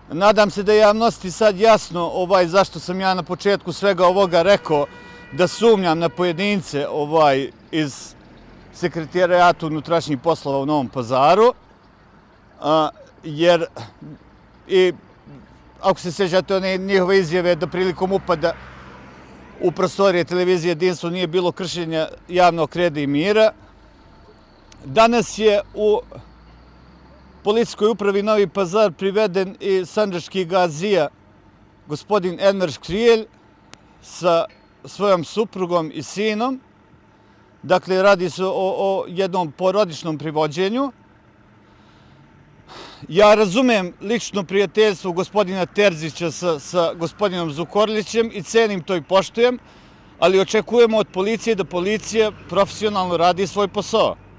Nadam se da je javnosti sad jasno zašto sam ja na početku svega ovoga rekao da sumnjam na pojedince iz Sekretarijata unutrašnjih poslova u Novom Pazaru, jer ako se sjećate one njihove izjave da prilikom upada u prostorije televizije Jedinstvo nije bilo kršenja javnog reda i mira. Danas je u policijskoj upravi Novi Pazar priveden i sandžački gazija gospodin Enver Škrijelj sa svojom suprugom i sinom. Dakle, radi se o jednom porodičnom privođenju. Ja razumem lično prijateljstvo gospodina Terzića sa gospodinom Zukorlićem i cenim to i poštujem, ali očekujemo od policije da policija profesionalno radi svoj posao.